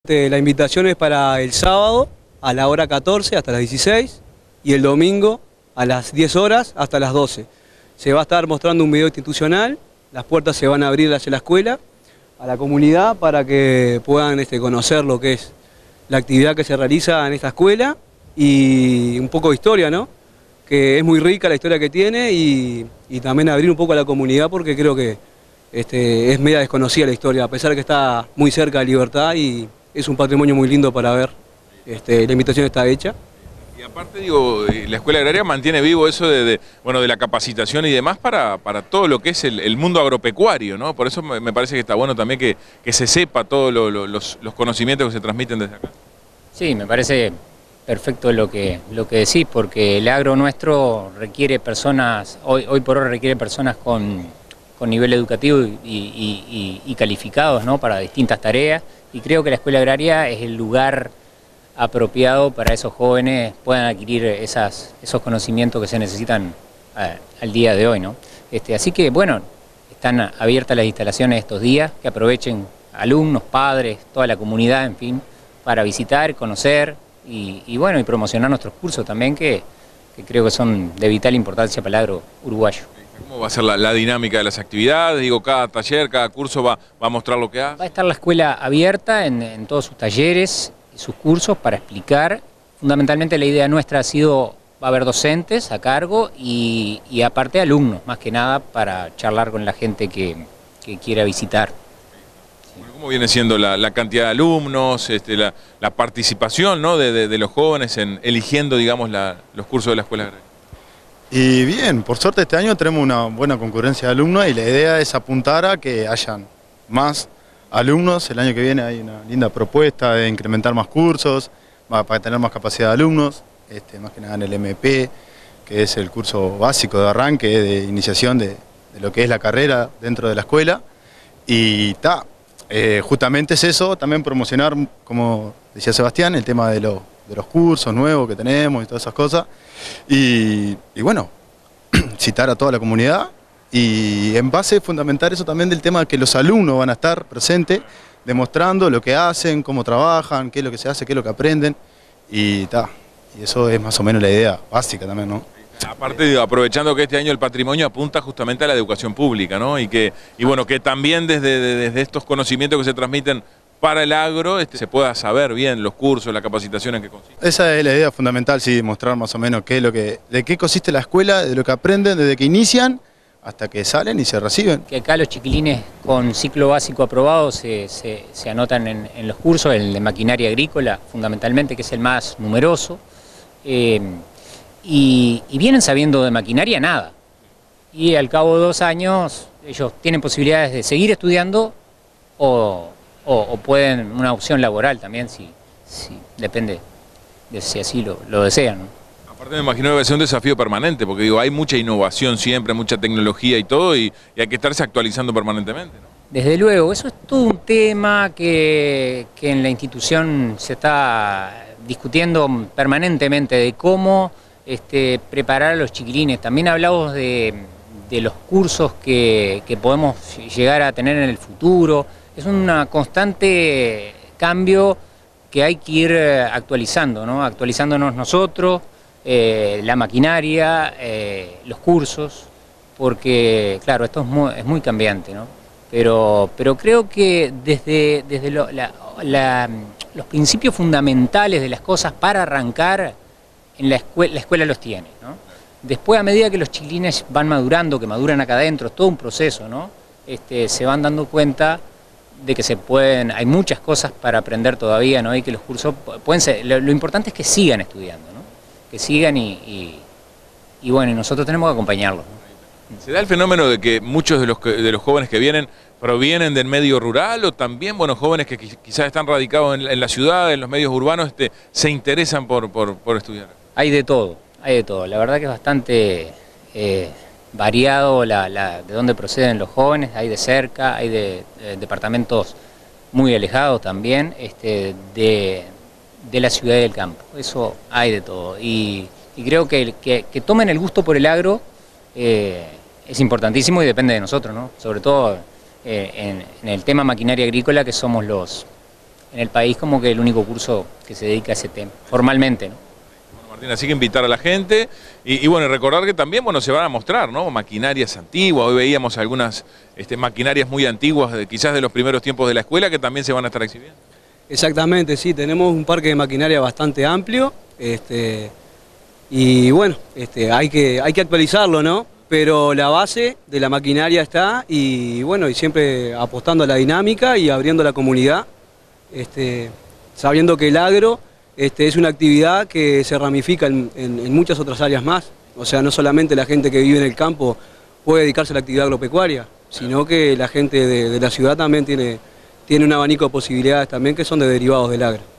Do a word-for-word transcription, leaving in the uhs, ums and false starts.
La invitación es para el sábado a la hora catorce hasta las dieciséis y el domingo a las diez horas hasta las doce. Se va a estar mostrando un video institucional, las puertas se van a abrir hacia la escuela, a la comunidad para que puedan este, conocer lo que es la actividad que se realiza en esta escuela y un poco de historia, ¿no? Que es muy rica la historia que tiene y, y también abrir un poco a la comunidad porque creo que este, es media desconocida la historia, a pesar de que está muy cerca de Libertad y es un patrimonio muy lindo para ver. Este, la invitación está hecha. Y aparte, digo, la Escuela Agraria mantiene vivo eso de, de, bueno, de la capacitación y demás para, para todo lo que es el, el mundo agropecuario, ¿no? Por eso me, me parece que está bueno también que, que se sepa todos lo, lo, los, los conocimientos que se transmiten desde acá. Sí, me parece perfecto lo que, lo que decís, porque el agro nuestro requiere personas, hoy, hoy por hoy requiere personas con, con nivel educativo y, y, y, y calificados, ¿no? Para distintas tareas. Y creo que la Escuela Agraria es el lugar apropiado para esos jóvenes puedan adquirir esas, esos conocimientos que se necesitan eh, al día de hoy, ¿no? Este, así que, bueno, están abiertas las instalaciones estos días, que aprovechen alumnos, padres, toda la comunidad, en fin, para visitar, conocer y, y bueno, y promocionar nuestros cursos también, que, que creo que son de vital importancia para el agro uruguayo. ¿Cómo va a ser la, la dinámica de las actividades? Digo, cada taller, cada curso va, va a mostrar lo que hace. Va a estar la escuela abierta en, en todos sus talleres y sus cursos para explicar. Fundamentalmente la idea nuestra ha sido, va a haber docentes a cargo y, y aparte alumnos, más que nada para charlar con la gente que, que quiera visitar. Bueno, ¿cómo viene siendo la, la cantidad de alumnos, este, la, la participación, ¿no? de, de, de los jóvenes en eligiendo, digamos, la, los cursos de la Escuela Agraria? Y bien, por suerte este año tenemos una buena concurrencia de alumnos y la idea es apuntar a que hayan más alumnos. El año que viene hay una linda propuesta de incrementar más cursos, para tener más capacidad de alumnos, este, más que nada en el M P, que es el curso básico de arranque, de iniciación de, de lo que es la carrera dentro de la escuela. Y ta, eh, justamente es eso, también promocionar, como decía Sebastián, el tema de los... de los cursos nuevos que tenemos y todas esas cosas, y, y bueno, citar a toda la comunidad, y en base fundamentar eso también del tema que los alumnos van a estar presentes, demostrando lo que hacen, cómo trabajan, qué es lo que se hace, qué es lo que aprenden, y ta, y eso es más o menos la idea básica también, ¿no? Aparte, digo, aprovechando que este año el patrimonio apunta justamente a la educación pública, ¿no? Y que, y bueno, que también desde, desde estos conocimientos que se transmiten para el agro este, se pueda saber bien los cursos, la capacitación en que consiste. Esa es la idea fundamental, sí, mostrar más o menos qué es lo que, de qué consiste la escuela, de lo que aprenden desde que inician hasta que salen y se reciben. Que acá los chiquilines con ciclo básico aprobado se, se, se anotan en, en los cursos, el de maquinaria agrícola fundamentalmente, que es el más numeroso, eh, y, y vienen sabiendo de maquinaria nada. Y al cabo de dos años ellos tienen posibilidades de seguir estudiando o... O, o pueden, una opción laboral también, si, si depende de si así lo, lo desean, ¿no? Aparte me imagino que debe ser un desafío permanente, porque digo, hay mucha innovación siempre, mucha tecnología y todo, y, y hay que estarse actualizando permanentemente, ¿no? Desde luego, eso es todo un tema que, que en la institución se está discutiendo permanentemente, de cómo este, preparar a los chiquilines. También hablamos de, de los cursos que, que podemos llegar a tener en el futuro. Es un constante cambio que hay que ir actualizando, ¿no? Actualizándonos nosotros, eh, la maquinaria, eh, los cursos, porque claro, esto es muy, es muy cambiante, ¿no? Pero, pero creo que desde, desde lo, la, la, los principios fundamentales de las cosas para arrancar, en la escuela, la escuela los tiene, ¿no? Después, a medida que los chiquilines van madurando, que maduran acá adentro, es todo un proceso, ¿no? Este, se van dando cuenta de que se pueden, hay muchas cosas para aprender todavía, ¿no? Y que los cursos pueden ser, lo, lo importante es que sigan estudiando, ¿no? Que sigan y, y, y bueno, y nosotros tenemos que acompañarlos, ¿no? ¿Se da el fenómeno de que muchos de los, de los jóvenes que vienen provienen del medio rural o también, bueno, jóvenes que quizás están radicados en, en la ciudad, en los medios urbanos, este, se interesan por, por, por estudiar? Hay de todo, hay de todo. La verdad que es bastante eh, variado la, la, de dónde proceden los jóvenes, hay de cerca, hay de, de departamentos muy alejados también, este, de, de la ciudad y del campo, eso hay de todo. Y, y creo que, que, que tomen el gusto por el agro eh, es importantísimo y depende de nosotros, ¿no? Sobre todo eh, en, en el tema maquinaria agrícola, que somos los, en el país como que el único curso que se dedica a ese tema, formalmente, ¿no? Bueno, Martín, así que invitar a la gente y, y bueno, recordar que también, bueno, se van a mostrar, ¿no? Maquinarias antiguas, hoy veíamos algunas este, maquinarias muy antiguas, de, quizás de los primeros tiempos de la escuela, que también se van a estar exhibiendo. Exactamente, sí, tenemos un parque de maquinaria bastante amplio, este, y bueno, este, hay que, hay que actualizarlo, ¿no? Pero la base de la maquinaria está y bueno, y siempre apostando a la dinámica y abriendo la comunidad, este, sabiendo que el agro este, es una actividad que se ramifica en, en, en muchas otras áreas más. O sea, no solamente la gente que vive en el campo puede dedicarse a la actividad agropecuaria, sino que la gente de, de la ciudad también tiene, tiene un abanico de posibilidades también que son de derivados del agro.